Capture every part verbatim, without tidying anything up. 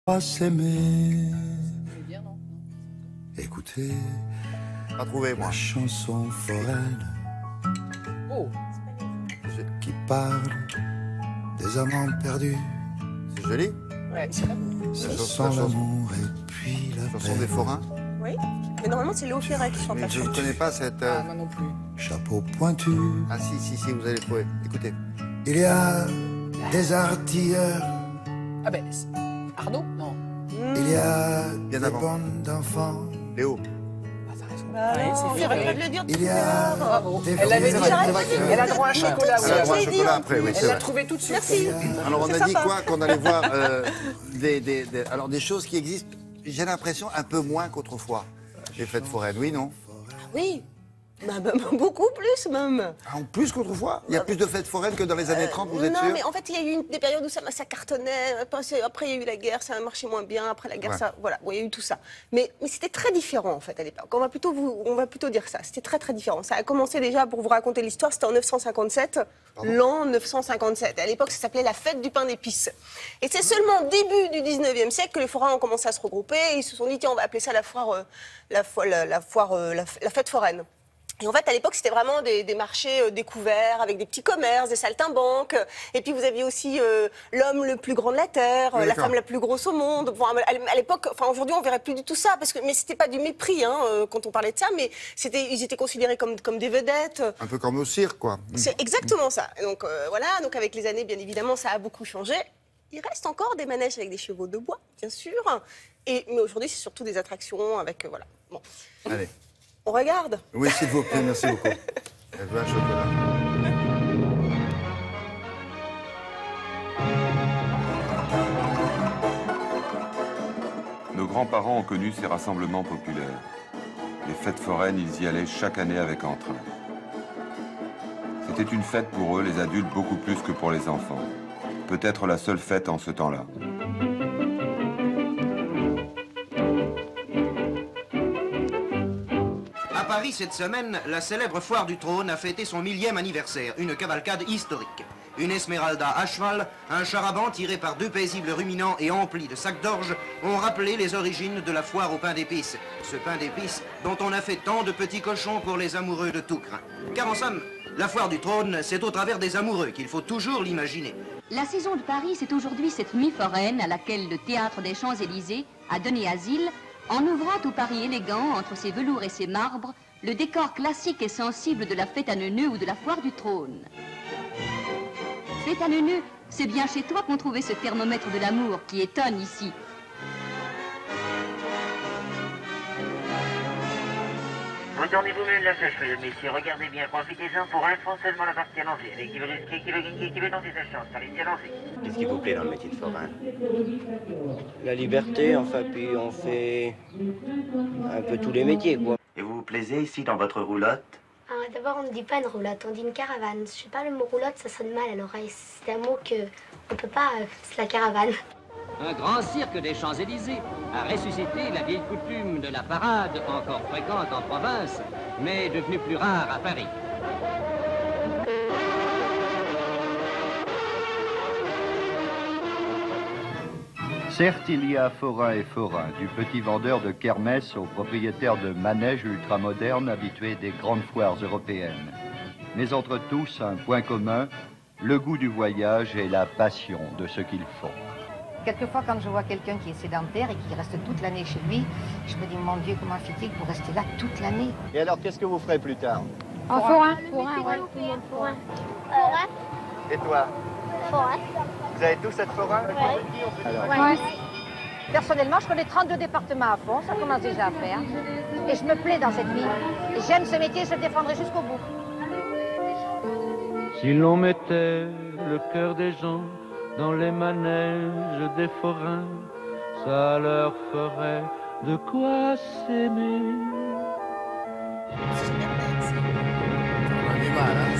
Pas s'aimer. Écoutez, Pas trouvé, moi. la chanson foraine Oh, qui parle des amants perdus. C'est joli. ouais, c'est La Ce chanson, sont la chanson, l'amour et puis la la chanson des peine. forains. Oui, mais normalement c'est Léo Ferré qui chante Mais la je ne chanson. connais pas cette... euh, Ah, moi non plus. Chapeau pointu. Ah si, si, si, vous allez trouver. Écoutez. Il y a des artilleurs. Ah ben, c'est- Arnaud? Non. Il y a Bien des avant. bandes d'enfants. Léo. Ah, t'as raison. Bah Ouais, non, c'est j'aurais Ferré. dû le dire tout Il y à a l'heure. Bravo. des Elle l'avait dit. filles. C'est vrai que Elle a droit à un chocolat, Elle a oui. droit à un j'ai dit, chocolat hein. après, oui, c'est Elle l'a vrai. trouvé tout de suite. Merci. Alors on C'est a dit sympa. quoi? Qu'on allait voir euh, des, des, des- alors, des choses qui existent, j'ai l'impression, un peu moins qu'autrefois. Les fêtes foraines, oui, non? Oui, bah, bah, bah, beaucoup plus même. Ah, en plus qu'autrefois? Il y a plus de fêtes foraines que dans les années trente, vous êtes non, sûr? mais en fait, il y a eu une- des périodes où ça, ça cartonnait. Après, c'est- après, il y a eu la guerre, ça a marché moins bien. Après la guerre, Ouais. ça, voilà, bon, il y a eu tout ça. Mais, mais c'était très différent en fait à l'époque. On va plutôt vous, on va plutôt dire ça. C'était très très différent. Ça a commencé déjà pour vous raconter l'histoire. C'était en neuf cent cinquante-sept, l'an neuf cent cinquante-sept. À l'époque, ça s'appelait la fête du pain d'épices. Et c'est seulement au début du dix-neuvième siècle que les forains ont commencé à se regrouper. Et ils se sont dit tiens, on va appeler ça la foire, euh, la, fo- la, la foire, euh, la, la fête foraine. Et en fait, à l'époque, c'était vraiment des, des marchés euh, découverts avec des petits commerces, des saltimbanques. Et puis, vous aviez aussi euh, l'homme le plus grand de la terre, Oui, euh, la d'accord. femme la plus grosse au monde. Bon, à à l'époque, enfin aujourd'hui, on verrait plus du tout ça, parce que mais c'était pas du mépris hein, euh, quand on parlait de ça, mais c'était, ils étaient considérés comme comme des vedettes. Un peu comme au cirque, quoi. C'est exactement ça. Et donc euh, voilà. Donc avec les années, bien évidemment, ça a beaucoup changé. Il reste encore des manèges avec des chevaux de bois, bien sûr. Et mais aujourd'hui, c'est surtout des attractions avec euh, voilà. Bon, Allez. on regarde. Oui, s'il vous plaît, merci beaucoup. Elle veut un chocolat. Nos grands-parents ont connu ces rassemblements populaires. Les fêtes foraines, ils y allaient chaque année avec entrain. C'était une fête pour eux, les adultes, beaucoup plus que pour les enfants. Peut-être la seule fête en ce temps-là. À Paris, cette semaine, la célèbre foire du trône a fêté son millième anniversaire, une cavalcade historique. Une Esmeralda à cheval, un char-à-banc tiré par deux paisibles ruminants et empli de sacs d'orge ont rappelé les origines de la foire au pain d'épices. Ce pain d'épices dont on a fait tant de petits cochons pour les amoureux de tout crin. Car en somme, la foire du trône, c'est au travers des amoureux qu'il faut toujours l'imaginer. La saison de Paris, c'est aujourd'hui cette nuit foraine à laquelle le Théâtre des Champs-Élysées a donné asile en ouvrant au Paris élégant, entre ses velours et ses marbres, le décor classique et sensible de la fête à Neuneu ou de la foire du trône. Fête à Neuneu, c'est bien chez toi qu'on trouvait ce thermomètre de l'amour qui étonne ici. Retournez vous-même la sécheuse, messieurs. Regardez bien, profitez-en pour un franc seulement la partie à lancer. Allez, qui veut, qui, qui, veut, qui, qui veut tenter sa chance? Allez, qui a lancé? Qu'est-ce qui vous plaît dans le métier de forain? La liberté, enfin, puis on fait un peu tous les métiers, quoi. Et vous vous plaisez ici dans votre roulotte? Alors, d'abord, on ne dit pas une roulotte, on dit une caravane. Je sais pas, le mot roulotte, ça sonne mal à l'oreille. C'est un mot que on peut pas, euh, c'est la caravane. Un grand cirque des Champs-Élysées a ressuscité la vieille coutume de la parade, encore fréquente en province, mais devenue plus rare à Paris. Certes, il y a forain et forain, du petit vendeur de kermesse au propriétaire de manèges ultramodernes habitués des grandes foires européennes. Mais entre tous, un point commun, le goût du voyage et la passion de ce qu'ils font. Quelquefois, quand je vois quelqu'un qui est sédentaire et qui reste toute l'année chez lui, je me dis, mon Dieu, comment fait-il pour rester là toute l'année? Et alors, qu'est-ce que vous ferez plus tard? En forain. Forain, ouais. Forain. Et toi? Forain. Vous avez tous cette forain? Alors, Ouais. Personnellement, je connais trente-deux départements à fond, ça commence déjà à faire. Et je me plais dans cette vie. J'aime ce métier, je le défendrai jusqu'au bout. Si l'on mettait le cœur des gens dans les manèges des forains, ça leur ferait de quoi s'aimer. On a du mal, hein?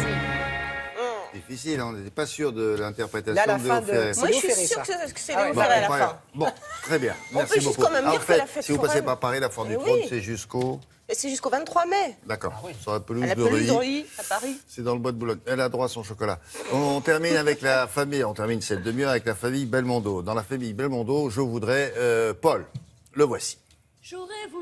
Difficile, on n'était pas sûr de l'interprétation Là, la de fin Léo Ferré. de... Moi, je suis Ferré, sûre ça. que c'est Ah Léo ouais. Ferré à la Bon, fin. bon. Très bien, On merci peut juste beaucoup. quand même Ah, en dire que fait, la fête si vous passez foraine- par Paris, la foire Eh du oui. trône, c'est jusqu'au... Et c'est jusqu'au vingt-trois mai. D'accord, Ah oui. sur la pelouse À la de pelouse de Reuilly. Reuilly, à Paris. C'est dans le bois de Boulogne. Elle a droit à son chocolat. On termine avec la famille, on termine cette demi-heure avec la famille Belmondo. Dans la famille Belmondo, je voudrais euh, Paul. Le voici. J'aurais voulu